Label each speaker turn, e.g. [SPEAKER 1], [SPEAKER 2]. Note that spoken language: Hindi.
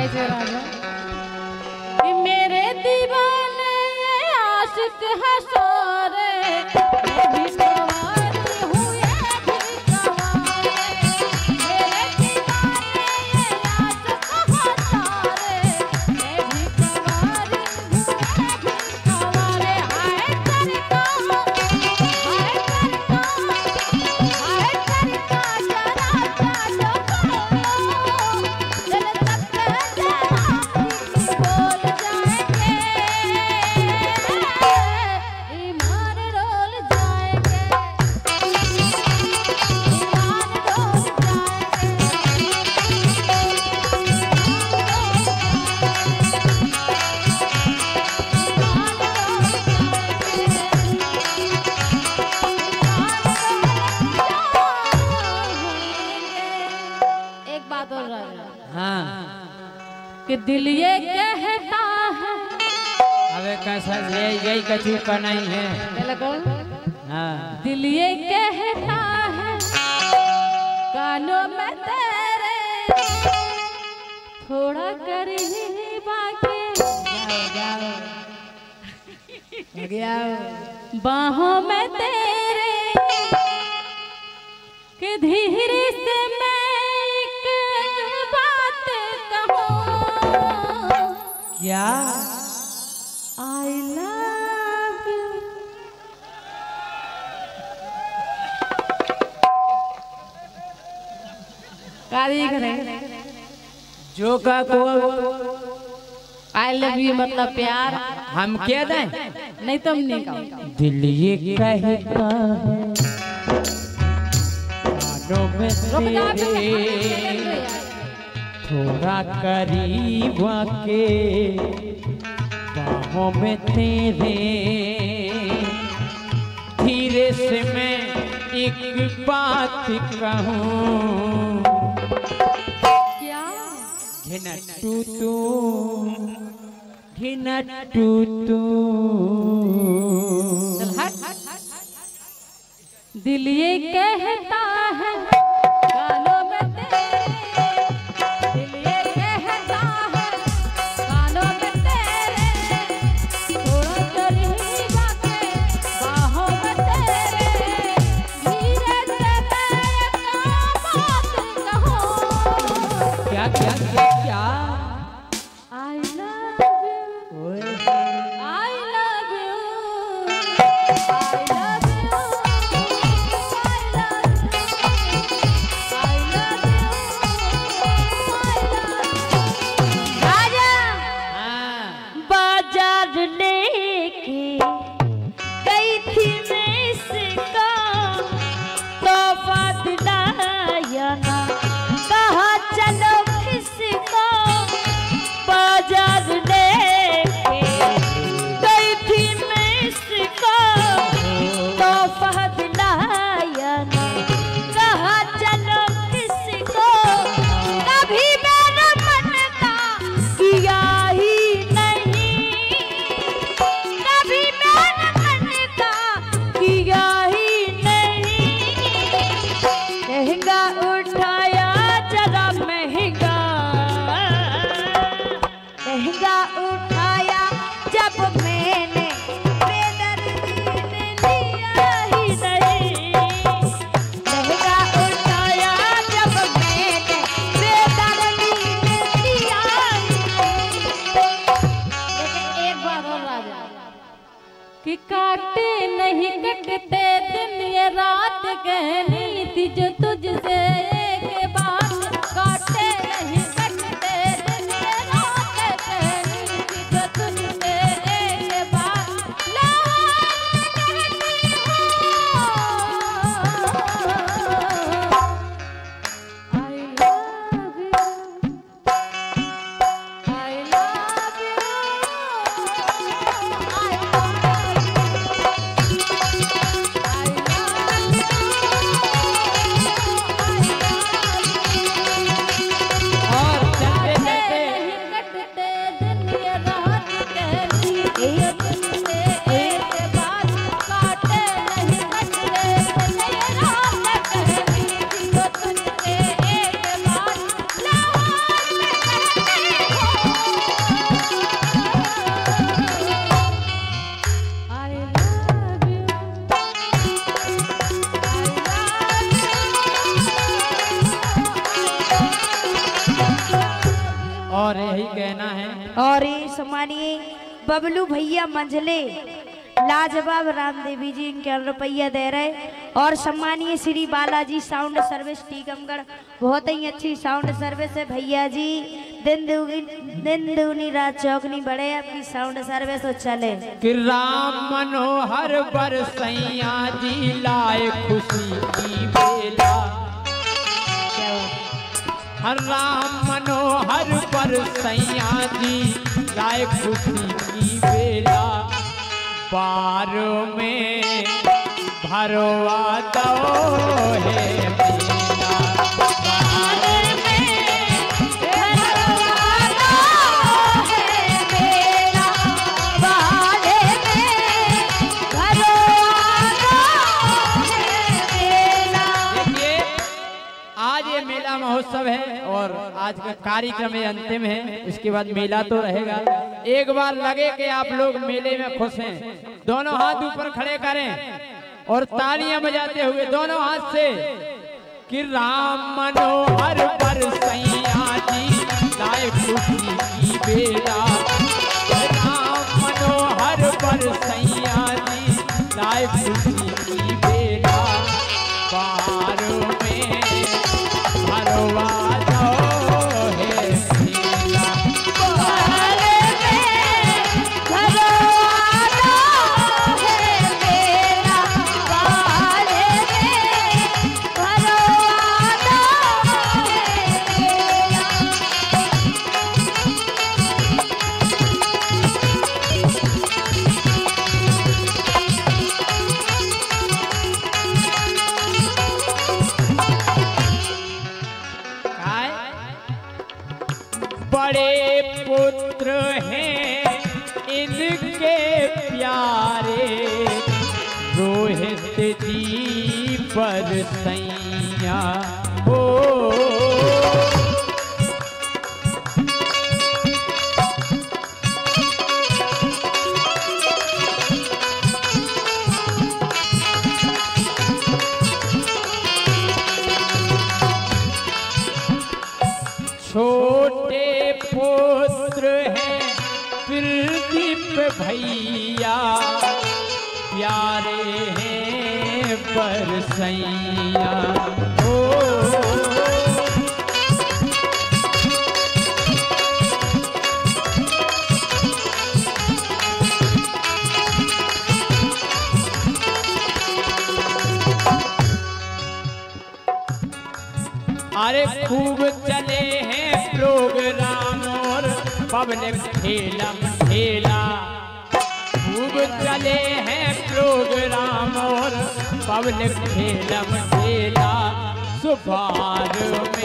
[SPEAKER 1] कैसे राजा कि मेरे दीवाने आशिक है सारे मैं भी सवारी हूँ ये भी सवारी मेरे दीवाने आशिक है सारे मैं भी सवारी हूँ ये भी सवारी हाय करता कि दिल ये कहता है
[SPEAKER 2] अबे कैसा यही कछु का नहीं है हाँ।
[SPEAKER 1] दिल ये कहता है कानों में तेरे थोड़ा करीबा के बाहों में तेरे कि धीरे से मैं एक बात कहूँ
[SPEAKER 2] क्या
[SPEAKER 1] I love you
[SPEAKER 2] जो का को
[SPEAKER 1] I love you मतलब प्यार
[SPEAKER 2] हम क्या दें
[SPEAKER 1] नहीं तुम नहीं कहो
[SPEAKER 2] दिल ये कहता है कानों में तेरे थोड़ा करीब आके बाहों में तेरे धीरे से मैं एक बात कहूँ
[SPEAKER 1] क्या
[SPEAKER 2] घिनट्टू तू घिनट्टू तू
[SPEAKER 1] दिल ये कहता है कानों में तेरे दिल ये कहता है कानों में तेरे थोड़ा करीब आके बाहों में तेरे धीरे से मैं एक बात कहूँ
[SPEAKER 2] क्या क्या क्या क्या
[SPEAKER 1] I love you I love you कि काटे नहीं कटते दिन ये रात कहनी थी जो तुझसे एक बात काटे नहीं कटते दिन ये रात कहनी थी जो तुझसे एक बात I love you
[SPEAKER 2] और यही कहना है।
[SPEAKER 3] और ये सम्मानीय बबलू भैया मंझले लाजवाब रामदेवी जी इनके रुपया दे रहे। और सम्मानीय श्री बालाजी साउंड सर्विस टीकमगढ़, बहुत ही अच्छी साउंड सर्विस है भैया जी। दिन दूनी रात चौकनी बढ़े आपकी साउंड सर्विस तो चले।
[SPEAKER 2] कि राम मनोहर बरसैया जी लाए खुशी की बेला। हर राम मनोहर बरसैया जी लाए खुशी की बेला। बारो में भरवा दो है मेला।
[SPEAKER 3] बार में भरवा दो है मेला। बार में भरवा दो है मेला।
[SPEAKER 2] देखिए आज ये मेला महोत्सव है और आज का कार्यक्रम ये अंतिम है। इसके बाद मेला तो रहेगा। एक बार लगे कि आप लोग मेले में खुश हैं, दोनों हाथ ऊपर खड़े करें और तालियां बजाते हुए दोनों हाथ से कि राम मनोहर बरसैया जी लाए खुशी की बेला। राम मनोहर बरसैया जी लाए खुशी की बेला। बारों में भरवा दो है मेला।
[SPEAKER 3] बार में भरवा दो है मेला। बार में भरवा दो है मेला।
[SPEAKER 2] बड़े पुत्र हैं इनके प्यारे, रोहित जी बरसैया हो। छोटे पुत्र हैं प्रदीप भैया, प्यारे हैं बरसैया हो। अरे खूब चले हैं प्रोग्राम और पब्लिक ठेलम ठेला। खूब चले हैं प्रोग्राम और पब्लिक ठेलम ठेला। सुभार में